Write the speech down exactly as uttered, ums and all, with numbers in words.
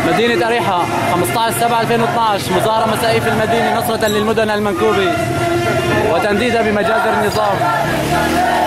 مدينة أريحة خمسة عشر سبعة ألفين واثنعش، مظاهرة مسائية في المدينة نصرة للمدن المنكوبة وتنديدا بمجازر النظام.